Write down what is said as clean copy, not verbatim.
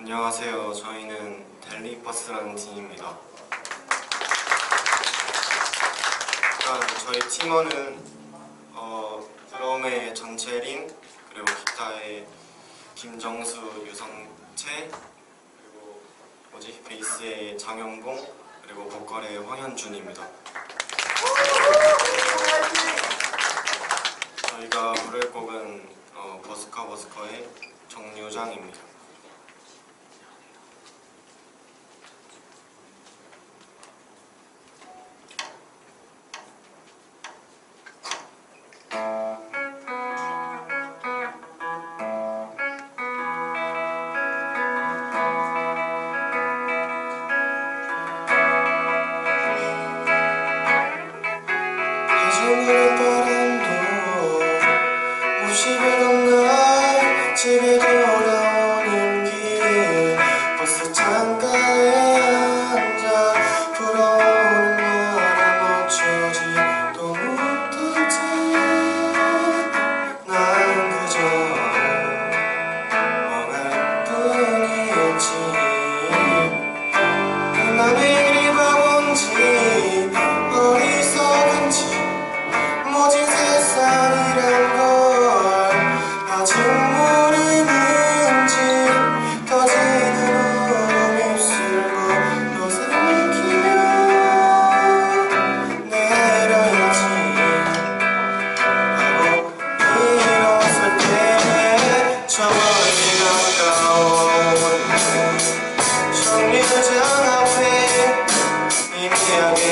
안녕하세요. 저희는 델리버스라는 팀입니다. 일단 저희 팀원은 드럼의 전채린, 그리고 기타의 김정수, 유성채, 그리고 베이스의 장영봉, 그리고 보컬의 황현준입니다. 저희가 부를 곡은 버스커버스커의 정류장입니다. 집에 돌아오는 길 버스 창가에 앉아 불어오는 바람 어쩌지도 못할 때 나는 그저 멍할 뿐이었지. 나는 이리 바본지 어리석은지 모진 세상이란 걸 아직 정류장 앞에 희미하게